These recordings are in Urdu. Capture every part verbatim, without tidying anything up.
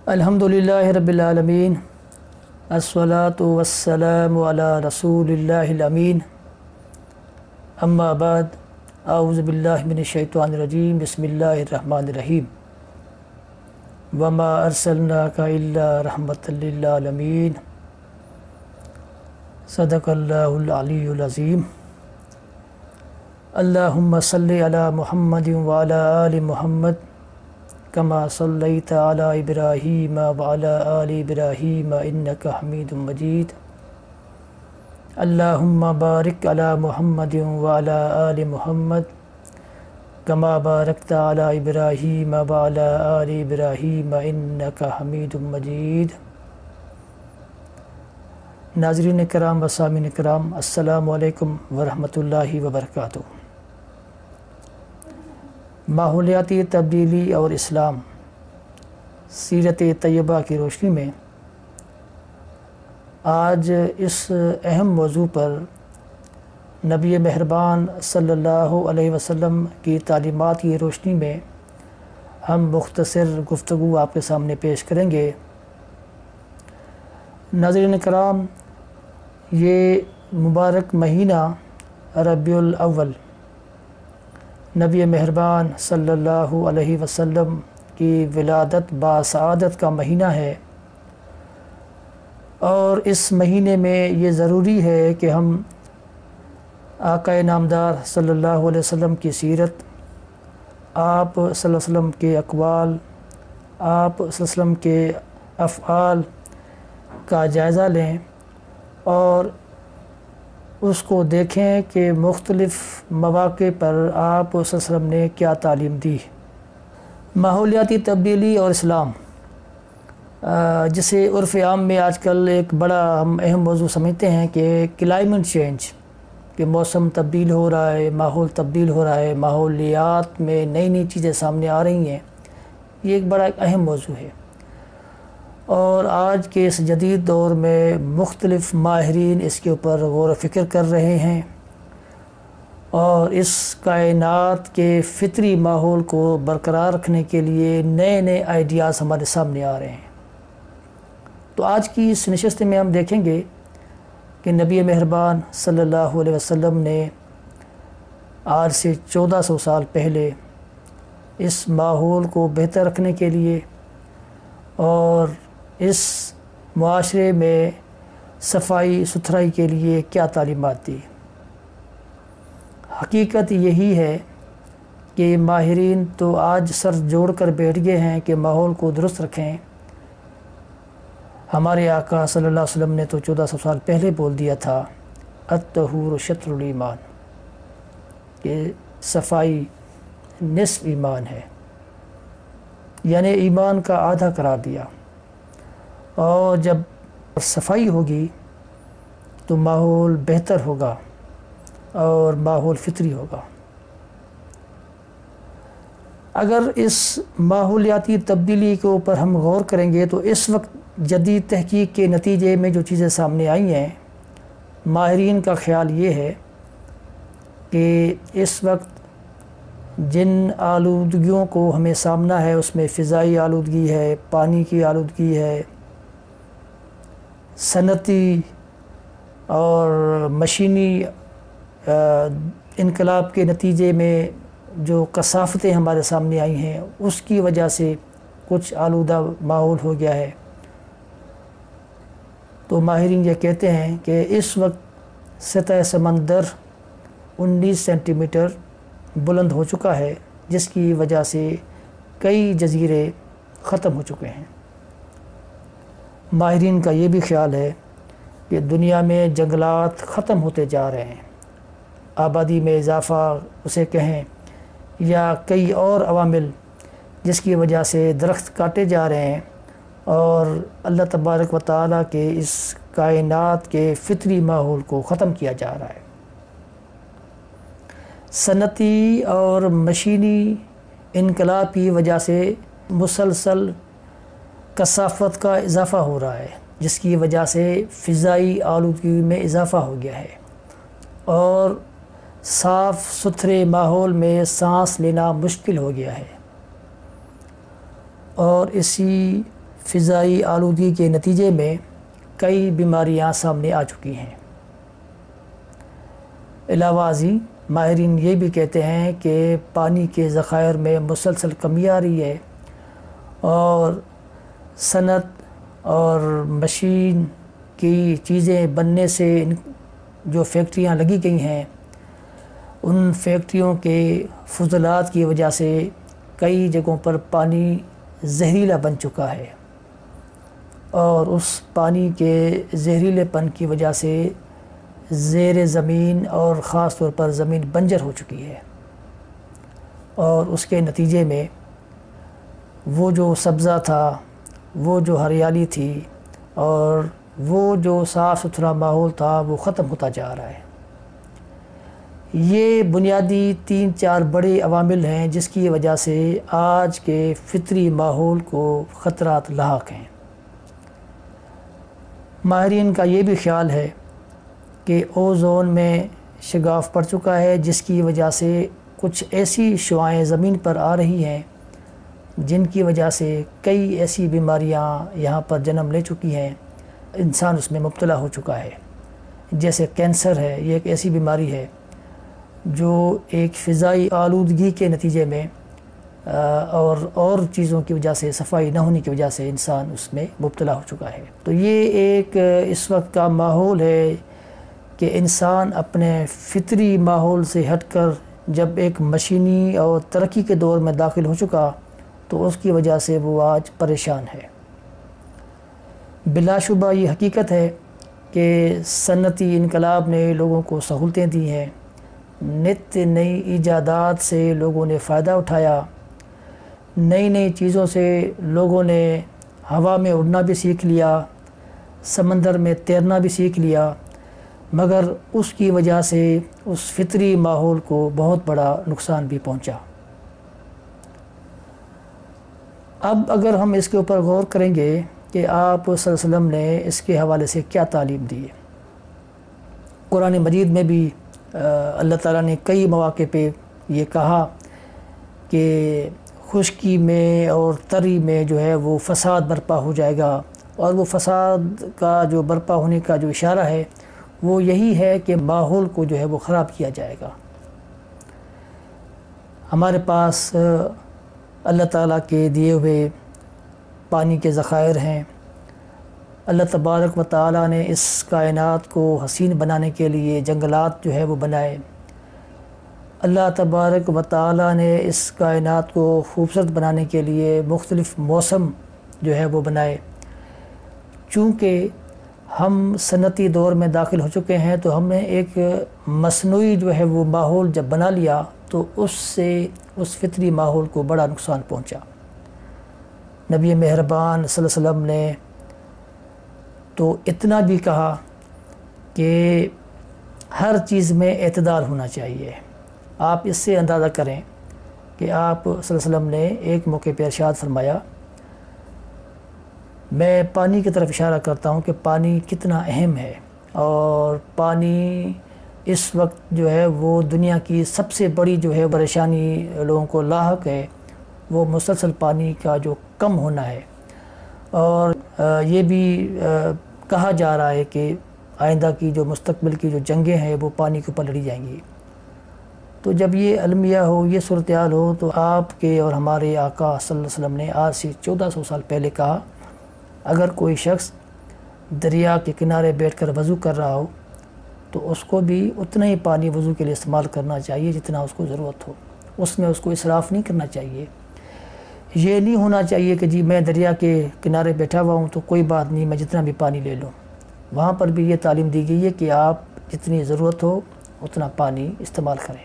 الحمدللہ رب العالمین، الصلاۃ والسلام علی رسول اللہ الامین، اما بعد، اعوذ باللہ من الشیطان الرجیم، بسم اللہ الرحمن الرحیم۔ وما ارسلناک الا رحمۃ للعالمین، صدق اللہ العلی العظیم۔ اللہم صلی علی محمد وعلی آل محمد کما صلیت علی ابراہیم وعلی آل ابراہیم انک حمید مجید۔ اللہم بارک علی محمد وعلی آل محمد کما بارکت علی ابراہیم وعلی آل ابراہیم انک حمید مجید۔ ناظرین کرام و سامعین کرام، السلام علیکم ورحمۃ اللہ وبرکاتہ۔ ماحولیاتی تبدیلی اور اسلام، سیرت طیبہ کی روشنی میں آج اس اہم موضوع پر نبی مہربان صلی اللہ علیہ وسلم کی تعلیمات کی روشنی میں ہم مختصر گفتگو آپ کے سامنے پیش کریں گے۔ ناظرین کرام، یہ مبارک مہینہ ربیع الاول نبی مہربان صلی اللہ علیہ وسلم کی ولادت باسعادت کا مہینہ ہے، اور اس مہینے میں یہ ضروری ہے کہ ہم آقا نامدار صلی اللہ علیہ وسلم کی سیرت، آپ صلی اللہ علیہ وسلم کے اقوال، آپ صلی اللہ علیہ وسلم کے افعال کا جائزہ لیں اور اس کو دیکھیں کہ مختلف مواقع پر آپ صلی اللہ علیہ وسلم نے کیا تعلیم دی۔ ماحولیاتی تبدیلی اور اسلام، جسے عرف عام میں آج کل ایک بڑا ہم اہم موضوع سمجھتے ہیں کہ کلائمیٹ چینج، کہ موسم تبدیل ہو رہا ہے، ماحول تبدیل ہو رہا ہے، ماحولیات میں نئی نئی چیزیں سامنے آ رہی ہیں، یہ ایک بڑا ایک اہم موضوع ہے۔ اور آج کے اس جدید دور میں مختلف ماہرین اس کے اوپر غور و فکر کر رہے ہیں، اور اس کائنات کے فطری ماحول کو برقرار رکھنے کے لیے نئے نئے آئیڈیاز ہمارے سامنے آ رہے ہیں۔ تو آج کی اس نشست میں ہم دیکھیں گے کہ نبی مہربان صلی اللہ علیہ وسلم نے آج سے چودہ سو سال پہلے اس ماحول کو بہتر رکھنے کے لیے اور اس معاشرے میں صفائی ستھرائی کے لیے کیا تعلیمات دی۔ حقیقت یہی ہے کہ ماہرین تو آج سر جوڑ کر بیٹھ گئے ہیں کہ ماحول کو درست رکھیں۔ ہمارے آقا صلی اللہ علیہ وسلم نے تو چودہ سو سال پہلے بول دیا تھا، الطہور شطر الایمان، کہ صفائی نصف ایمان ہے، یعنی ایمان کا آدھا قرار دیا۔ اور جب صفائی ہوگی تو ماحول بہتر ہوگا اور ماحول فطری ہوگا۔ اگر اس ماحولیاتی تبدیلی کے اوپر ہم غور کریں گے تو اس وقت جدید تحقیق کے نتیجے میں جو چیزیں سامنے آئی ہیں، ماہرین کا خیال یہ ہے کہ اس وقت جن آلودگیوں کو ہمیں سامنا ہے اس میں فضائی آلودگی ہے، پانی کی آلودگی ہے، صنعتی اور مشینی انقلاب کے نتیجے میں جو کثافتیں ہمارے سامنے آئی ہیں، اس کی وجہ سے کچھ آلودہ ماحول ہو گیا ہے۔ تو ماہرین یہ کہتے ہیں کہ اس وقت سطح سمندر انیس سینٹی میٹر بلند ہو چکا ہے، جس کی وجہ سے کئی جزیرے ختم ہو چکے ہیں۔ ماہرین کا یہ بھی خیال ہے کہ دنیا میں جنگلات ختم ہوتے جا رہے ہیں، آبادی میں اضافہ اسے کہیں یا کئی اور عوامل جس کی وجہ سے درخت کاٹے جا رہے ہیں، اور اللہ تبارک و تعالیٰ کے اس کائنات کے فطری ماحول کو ختم کیا جا رہا ہے۔ صنعتی اور مشینی انقلاب کی وجہ سے مسلسل کثافت کا اضافہ ہو رہا ہے، جس کی وجہ سے فضائی آلودگی میں اضافہ ہو گیا ہے، اور صاف ستھرے ماحول میں سانس لینا مشکل ہو گیا ہے۔ اور اسی فضائی آلودگی کے نتیجے میں کئی بیماریاں سامنے آ چکی ہیں۔ علاوہ ازیں ماہرین یہ بھی کہتے ہیں کہ پانی کے ذخائر میں مسلسل کمی آ رہی ہے، اور صنعت اور مشین کی چیزیں بننے سے جو فیکٹریاں لگی گئی ہیں، ان فیکٹریوں کے فضلات کی وجہ سے کئی جگہوں پر پانی زہریلا بن چکا ہے، اور اس پانی کے زہریلے پن کی وجہ سے زیر زمین اور خاص طور پر زمین بنجر ہو چکی ہے، اور اس کے نتیجے میں وہ جو سبزہ تھا، وہ جو ہریالی تھی، اور وہ جو صاف ستھرا ماحول تھا، وہ ختم ہوتا جا رہا ہے۔ یہ بنیادی تین چار بڑے عوامل ہیں جس کی وجہ سے آج کے فطری ماحول کو خطرات لاحق ہیں۔ ماہرین کا یہ بھی خیال ہے کہ اوزون میں شگاف پڑ چکا ہے، جس کی وجہ سے کچھ ایسی شعاعیں زمین پر آ رہی ہیں جن کی وجہ سے کئی ایسی بیماریاں یہاں پر جنم لے چکی ہیں، انسان اس میں مبتلا ہو چکا ہے۔ جیسے کینسر ہے، یہ ایک ایسی بیماری ہے جو ایک فضائی آلودگی کے نتیجے میں اور اور چیزوں کی وجہ سے، صفائی نہ ہونے کی وجہ سے انسان اس میں مبتلا ہو چکا ہے۔ تو یہ ایک اس وقت کا ماحول ہے کہ انسان اپنے فطری ماحول سے ہٹ کر جب ایک مشینی اور ترقی کے دور میں داخل ہو چکا تو اس کی وجہ سے وہ آج پریشان ہے۔ بلا شبہ یہ حقیقت ہے کہ صنعتی انقلاب نے لوگوں کو سہولتیں دی ہیں، نت نئی ایجادات سے لوگوں نے فائدہ اٹھایا، نئی نئی چیزوں سے لوگوں نے ہوا میں اڑنا بھی سیکھ لیا، سمندر میں تیرنا بھی سیکھ لیا، مگر اس کی وجہ سے اس فطری ماحول کو بہت بڑا نقصان بھی پہنچا۔ اب اگر ہم اس کے اوپر غور کریں گے کہ آپ صلی اللہ علیہ وسلم نے اس کے حوالے سے کیا تعلیم دی ہے، قرآن مجید میں بھی اللہ تعالیٰ نے کئی مواقع پہ یہ کہا کہ خشکی میں اور تری میں جو ہے وہ فساد برپا ہو جائے گا، اور وہ فساد کا جو برپا ہونے کا جو اشارہ ہے وہ یہی ہے کہ ماحول کو جو ہے وہ خراب کیا جائے گا۔ ہمارے پاس اللہ تعالیٰ کے دیے ہوئے پانی کے ذخائر ہیں، اللہ تبارک و تعالیٰ نے اس کائنات کو حسین بنانے کے لیے جنگلات جو ہے وہ بنائے، اللہ تبارک و تعالیٰ نے اس کائنات کو خوبصورت بنانے کے لیے مختلف موسم جو ہے وہ بنائے۔ چونکہ ہم صنعتی دور میں داخل ہو چکے ہیں تو ہم نے ایک مصنوعی جو ہے وہ ماحول جب بنا لیا تو اس سے اس فطری ماحول کو بڑا نقصان پہنچا۔ نبی مہربان صلی اللہ علیہ وسلم نے تو اتنا بھی کہا کہ ہر چیز میں اعتدال ہونا چاہیے۔ آپ اس سے اندازہ کریں کہ آپ صلی اللہ علیہ وسلم نے ایک موقع پہ ارشاد فرمایا، میں پانی کی طرف اشارہ کرتا ہوں کہ پانی کتنا اہم ہے، اور پانی اس وقت جو ہے وہ دنیا کی سب سے بڑی جو ہے پریشانی لوگوں کو لاحق ہے، وہ مسلسل پانی کا جو کم ہونا ہے، اور یہ بھی کہا جا رہا ہے کہ آئندہ کی جو مستقبل کی جو جنگیں ہیں وہ پانی کے اوپر لڑی جائیں گی۔ تو جب یہ المیہ ہو، یہ صورتحال ہو، تو آپ کے اور ہمارے آقا صلی اللہ علیہ وسلم نے آج سے چودہ سو سال پہلے کہا، اگر کوئی شخص دریا کے کنارے بیٹھ کر وضو کر رہا ہو تو اس کو بھی اتنا ہی پانی وضو کے لیے استعمال کرنا چاہیے جتنا اس کو ضرورت ہو، اس میں اس کو اسراف نہیں کرنا چاہیے۔ یہ نہیں ہونا چاہیے کہ جی میں دریا کے کنارے بیٹھا ہوا ہوں تو کوئی بات نہیں، میں جتنا بھی پانی لے لوں۔ وہاں پر بھی یہ تعلیم دی گئی ہے کہ آپ جتنی ضرورت ہو اتنا پانی استعمال کریں۔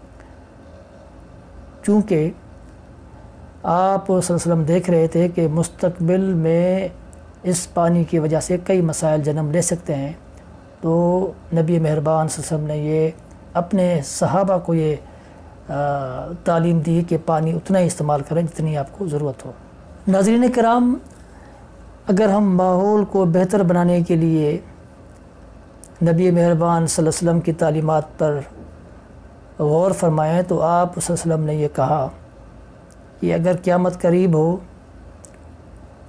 چونکہ آپ صلی اللہ علیہ وسلم دیکھ رہے تھے کہ مستقبل میں اس پانی کی وجہ سے کئی مسائل جنم لے سکتے ہیں، تو نبی مہربان صلی اللہ علیہ وسلم نے یہ اپنے صحابہ کو یہ تعلیم دی کہ پانی اتنا ہی استعمال کریں جتنی آپ کو ضرورت ہو۔ ناظرین کرام، اگر ہم ماحول کو بہتر بنانے کے لیے نبی مہربان صلی اللہ علیہ وسلم کی تعلیمات پر غور فرمائیں تو آپ صلی اللہ علیہ وسلم نے یہ کہا کہ اگر قیامت قریب ہو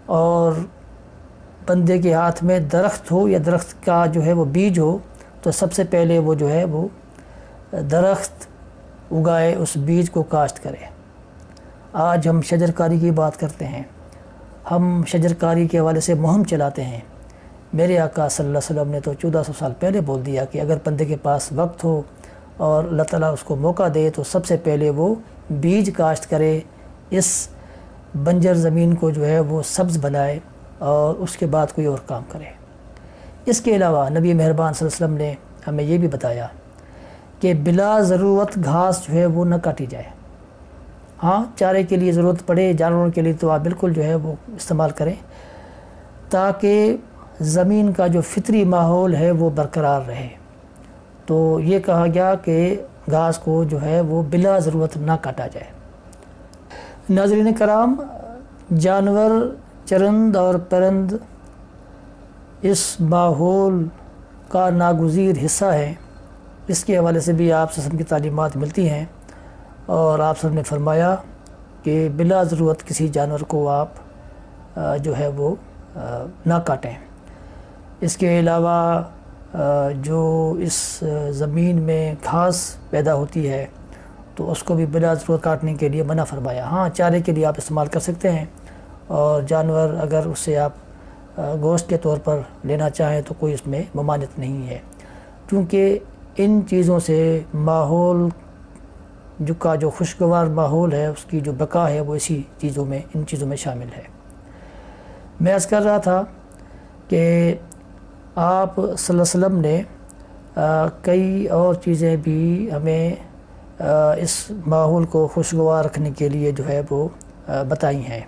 اور بندے کے ہاتھ میں درخت ہو یا درخت کا جو ہے وہ بیج ہو تو سب سے پہلے وہ جو ہے وہ درخت اگائے، اس بیج کو کاشت کرے۔ آج ہم شجر کاری کی بات کرتے ہیں، ہم شجر کاری کے حوالے سے مہم چلاتے ہیں۔ میرے آقا صلی اللہ علیہ وسلم نے تو چودہ سو سال پہلے بول دیا کہ اگر بندے کے پاس وقت ہو اور اللہ تعالیٰ اس کو موقع دے تو سب سے پہلے وہ بیج کاشت کرے، اس بنجر زمین کو جو ہے وہ سبز بنائے اور اس کے بعد کوئی اور کام کرے۔ اس کے علاوہ نبی مہربان صلی اللہ علیہ وسلم نے ہمیں یہ بھی بتایا کہ بلا ضرورت گھاس جو ہے وہ نہ کاٹی جائے۔ ہاں چارے کے لیے ضرورت پڑے جانوروں کے لیے تو آپ بالکل جو ہے وہ استعمال کریں، تاکہ زمین کا جو فطری ماحول ہے وہ برقرار رہے۔ تو یہ کہا گیا کہ گھاس کو جو ہے وہ بلا ضرورت نہ کاٹا جائے۔ ناظرین کرام، جانور، چرند اور پرند اس ماحول کا ناگزیر حصہ ہے۔ اس کے حوالے سے بھی آپ وسلم کی تعلیمات ملتی ہیں، اور آپ سب نے فرمایا کہ بلا ضرورت کسی جانور کو آپ جو ہے وہ نہ کاٹیں۔ اس کے علاوہ جو اس زمین میں گھاس پیدا ہوتی ہے تو اس کو بھی بلا ضرورت کاٹنے کے لیے منع فرمایا۔ ہاں چارے کے لیے آپ استعمال کر سکتے ہیں، اور جانور اگر اس سے آپ گوشت کے طور پر لینا چاہیں تو کوئی اس میں ممانعت نہیں ہے، کیونکہ ان چیزوں سے ماحول جو کا جو خوشگوار ماحول ہے اس کی جو بقا ہے وہ اسی چیزوں میں ان چیزوں میں شامل ہے۔ میں عرض کر رہا تھا کہ آپ صلی اللہ علیہ وسلم نے کئی اور چیزیں بھی ہمیں اس ماحول کو خوشگوار رکھنے کے لیے جو ہے وہ بتائی ہیں،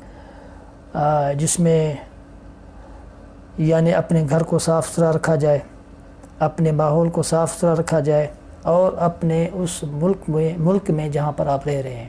جس میں یعنی اپنے گھر کو صاف ستھرا رکھا جائے، اپنے ماحول کو صاف ستھرا رکھا جائے، اور اپنے اس ملک میں ملک میں جہاں پر آپ رہ رہے ہیں۔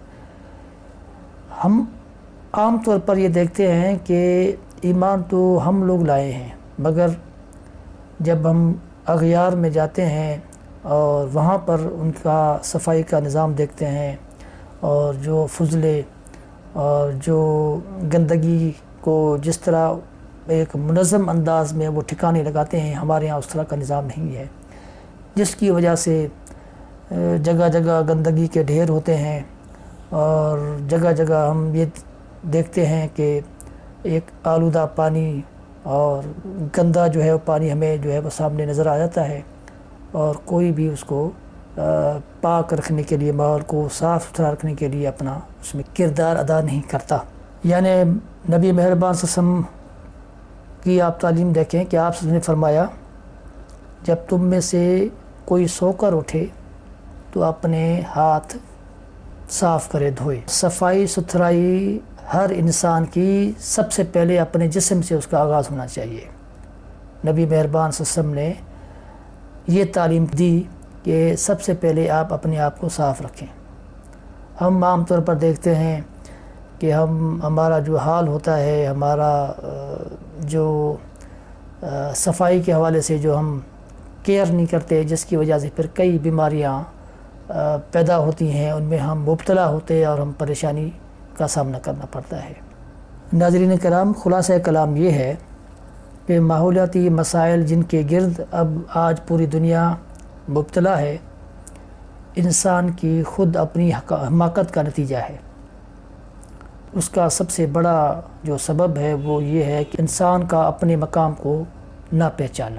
ہم عام طور پر یہ دیکھتے ہیں کہ ایمان تو ہم لوگ لائے ہیں، مگر جب ہم اغیار میں جاتے ہیں اور وہاں پر ان کا صفائی کا نظام دیکھتے ہیں، اور جو فضلے اور جو گندگی کو جس طرح ایک منظم انداز میں وہ ٹھکانے لگاتے ہیں، ہمارے یہاں اس طرح کا نظام نہیں ہے، جس کی وجہ سے جگہ جگہ گندگی کے ڈھیر ہوتے ہیں، اور جگہ جگہ ہم یہ دیکھتے ہیں کہ ایک آلودہ پانی اور گندا جو ہے وہ پانی ہمیں جو ہے وہ سامنے نظر آ جاتا ہے، اور کوئی بھی اس کو پاک رکھنے کے لیے، ماحول کو صاف ستھرا رکھنے کے لیے اپنا اس میں کردار ادا نہیں کرتا۔ یعنی نبی مہربان صلی اللہ علیہ وسلم کی آپ تعلیم دیکھیں کہ آپ نے فرمایا جب تم میں سے کوئی سو کر اٹھے تو اپنے ہاتھ صاف کرے دھوئے۔ صفائی ستھرائی ہر انسان کی سب سے پہلے اپنے جسم سے اس کا آغاز ہونا چاہیے۔ نبی مہربان صلی اللہ علیہ وسلم نے یہ تعلیم دی کہ سب سے پہلے آپ اپنے آپ کو صاف رکھیں۔ ہم عام طور پر دیکھتے ہیں کہ ہم ہمارا جو حال ہوتا ہے، ہمارا جو صفائی کے حوالے سے جو ہم کیئر نہیں کرتے، جس کی وجہ سے پھر کئی بیماریاں پیدا ہوتی ہیں، ان میں ہم مبتلا ہوتے ہیں اور ہم پریشانی کا سامنا کرنا پڑتا ہے۔ ناظرین کرام، خلاصہ کلام یہ ہے کہ ماحولیاتی مسائل جن کے گرد اب آج پوری دنیا مبتلا ہے، انسان کی خود اپنی حماقت کا نتیجہ ہے۔ اس کا سب سے بڑا جو سبب ہے وہ یہ ہے کہ انسان کا اپنے مقام کو نہ پہچانا،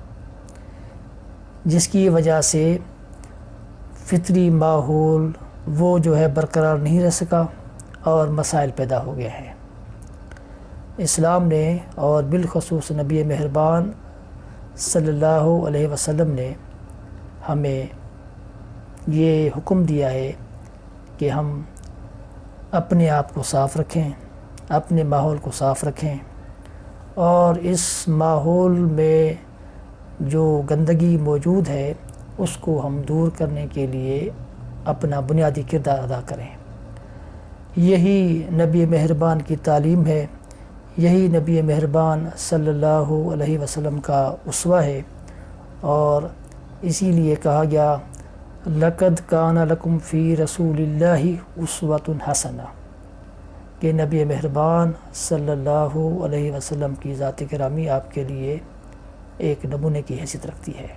جس کی وجہ سے فطری ماحول وہ جو ہے برقرار نہیں رہ سکا اور مسائل پیدا ہو گئے ہیں۔ اسلام نے اور بالخصوص نبی مہربان صلی اللہ علیہ وسلم نے ہمیں یہ حکم دیا ہے کہ ہم اپنے آپ کو صاف رکھیں، اپنے ماحول کو صاف رکھیں، اور اس ماحول میں جو گندگی موجود ہے اس کو ہم دور کرنے کے لیے اپنا بنیادی کردار ادا کریں۔ یہی نبی مہربان کی تعلیم ہے، یہی نبی مہربان صلی اللہ علیہ وسلم کا اسوہ ہے، اور اسی لیے کہا گیا لَقَدْ كَانَ لَكُمْ فِي رَسُولِ اللَّهِ أُسْوَةٌ حَسَنَةٌ، کہ نبی مہربان صلی اللہ علیہ وسلم کی ذات گرامی آپ کے لیے ایک نمونے کی حیثیت رکھتی ہے۔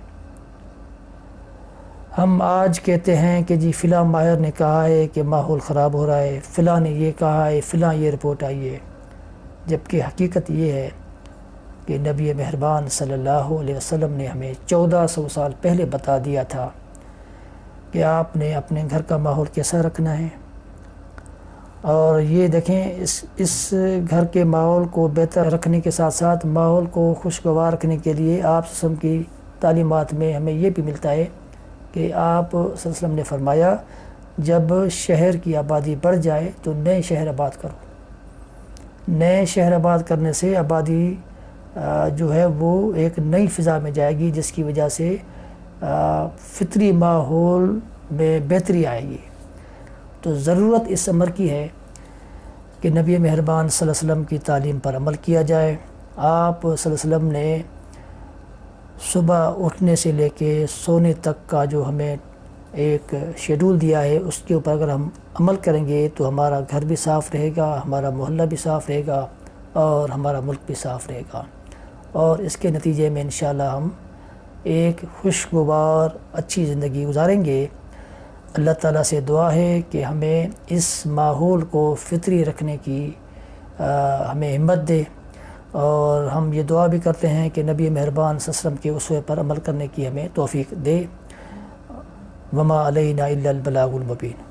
ہم آج کہتے ہیں کہ جی فلاں ماہر نے کہا ہے کہ ماحول خراب ہو رہا ہے، فلاں نے یہ کہا ہے، فلاں یہ رپورٹ آئی ہے، جبکہ حقیقت یہ ہے کہ نبی مہربان صلی اللہ علیہ وسلم نے ہمیں چودہ سو سال پہلے بتا دیا تھا کہ آپ نے اپنے گھر کا ماحول کیسا رکھنا ہے۔ اور یہ دیکھیں اس اس گھر کے ماحول کو بہتر رکھنے کے ساتھ ساتھ ماحول کو خوشگوار رکھنے کے لیے آپ صلی اللہ علیہ وسلم کی تعلیمات میں ہمیں یہ بھی ملتا ہے کہ آپ صلی اللہ علیہ وسلم نے فرمایا جب شہر کی آبادی بڑھ جائے تو نئے شہر آباد کرو۔ نئے شہر آباد کرنے سے آبادی جو ہے وہ ایک نئی فضا میں جائے گی، جس کی وجہ سے فطری ماحول میں بہتری آئے گی۔ تو ضرورت اس امر کی ہے کہ نبی مہربان صلی اللہ علیہ وسلم کی تعلیم پر عمل کیا جائے۔ آپ صلی اللہ علیہ وسلم نے صبح اٹھنے سے لے کے سونے تک کا جو ہمیں ایک شیڈول دیا ہے، اس کے اوپر اگر ہم عمل کریں گے تو ہمارا گھر بھی صاف رہے گا، ہمارا محلہ بھی صاف رہے گا اور ہمارا ملک بھی صاف رہے گا، اور اس کے نتیجے میں انشاءاللہ ہم ایک خوشگوار اچھی زندگی گزاریں گے۔ اللہ تعالیٰ سے دعا ہے کہ ہمیں اس ماحول کو فطری رکھنے کی ہمیں ہمت دے، اور ہم یہ دعا بھی کرتے ہیں کہ نبی مہربان صلی اللہ علیہ وسلم کے اسوے پر عمل کرنے کی ہمیں توفیق دے۔ وما علینا الا البلاغ المبین۔